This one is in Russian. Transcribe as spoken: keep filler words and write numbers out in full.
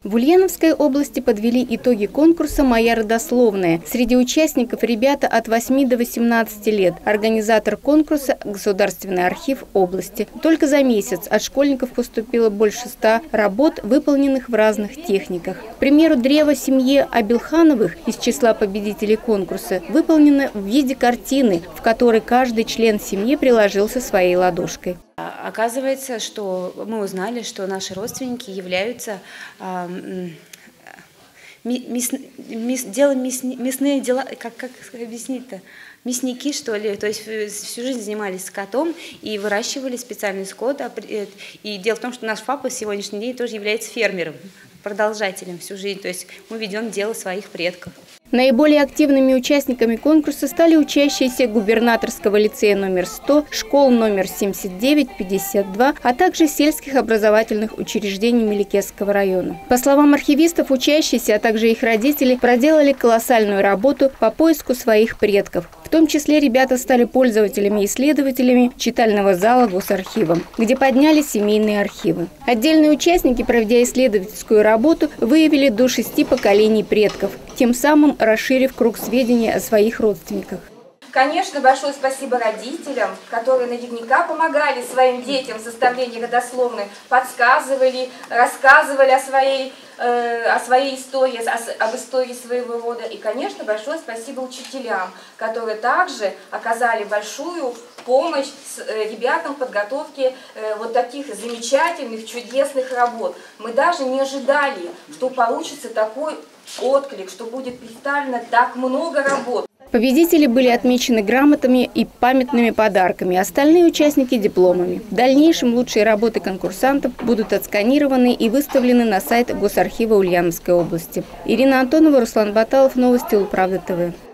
В Ульяновской области подвели итоги конкурса «Моя родословная». Среди участников ребята от восьми до восемнадцати лет. Организатор конкурса – Государственный архив области. Только за месяц от школьников поступило больше ста работ, выполненных в разных техниках. К примеру, древо семьи Абилхановых из числа победителей конкурса выполнено в виде картины, в которой каждый член семьи приложился своей ладошкой. Оказывается, что мы узнали, что наши родственники являются э, мяс, мяс, делом мяс, мясные дела, как, как объяснить-то? Мясники, что ли, то есть всю жизнь занимались скотом и выращивали специальный скот. И дело в том, что наш папа в сегодняшний день тоже является фермером, продолжателем всю жизнь, то есть мы ведем дело своих предков. Наиболее активными участниками конкурса стали учащиеся губернаторского лицея номер сто, школ номер семьдесят девять, пятьдесят два, а также сельских образовательных учреждений Меликесского района. По словам архивистов, учащиеся, а также их родители проделали колоссальную работу по поиску своих предков. В том числе ребята стали пользователями и исследователями читального зала Госархива, где подняли семейные архивы. Отдельные участники, проведя исследовательскую работу, выявили до шести поколений предков, тем самым расширив круг сведений о своих родственниках. Конечно, большое спасибо родителям, которые наверняка помогали своим детям в составлении родословной, подсказывали, рассказывали о своей, э, о своей истории, о, об истории своего рода. И, конечно, большое спасибо учителям, которые также оказали большую помощь с, э, ребятам в подготовке э, вот таких замечательных, чудесных работ. Мы даже не ожидали, что получится такой отклик, что будет представлено так много работ. Победители были отмечены грамотами и памятными подарками, остальные участники – дипломами. В дальнейшем лучшие работы конкурсантов будут отсканированы и выставлены на сайт Госархива Ульяновской области. Ирина Антонова, Руслан Баталов, новости Улправда ТВ.